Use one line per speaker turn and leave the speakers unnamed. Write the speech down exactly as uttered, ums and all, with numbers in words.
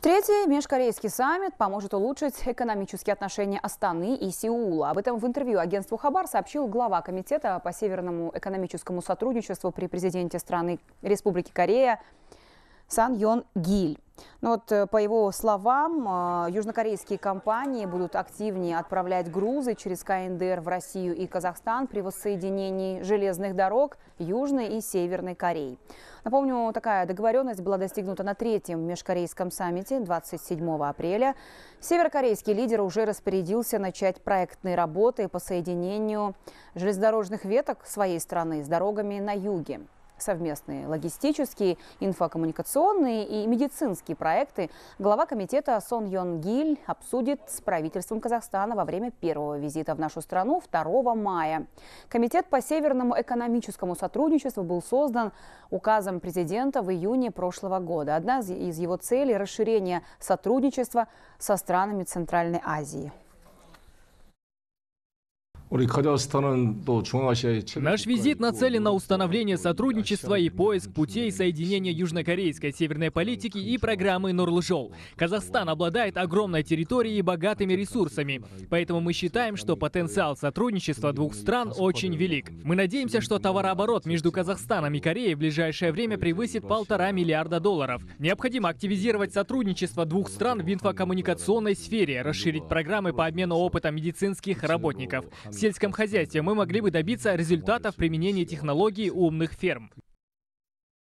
Третий межкорейский саммит поможет улучшить экономические отношения Астаны и Сеула. Об этом в интервью агентству Хабар сообщил глава комитета по северному экономическому сотрудничеству при президенте страны Республики Корея Сан Йон Гиль. Но вот, по его словам, южнокорейские компании будут активнее отправлять грузы через ка эн дэ эр в Россию и Казахстан при воссоединении железных дорог Южной и Северной Кореи. Напомню, такая договоренность была достигнута на третьем межкорейском саммите двадцать седьмого апреля. Северокорейский лидер уже распорядился начать проектные работы по соединению железнодорожных веток своей страны с дорогами на юге. Совместные логистические, инфокоммуникационные и медицинские проекты глава комитета Сон Йон Гиль обсудит с правительством Казахстана во время первого визита в нашу страну второго мая. Комитет по северному экономическому сотрудничеству был создан указом президента в июне прошлого года. Одна из его целей – расширение сотрудничества со странами Центральной Азии.
Наш визит нацелен на установление сотрудничества и поиск путей соединения южнокорейской северной политики и программы Нурлжол. Казахстан обладает огромной территорией и богатыми ресурсами, поэтому мы считаем, что потенциал сотрудничества двух стран очень велик. Мы надеемся, что товарооборот между Казахстаном и Кореей в ближайшее время превысит полтора миллиарда долларов. Необходимо активизировать сотрудничество двух стран в инфокоммуникационной сфере, расширить программы по обмену опытом медицинских работников. В сельском хозяйстве мы могли бы добиться результатов применения технологий умных ферм.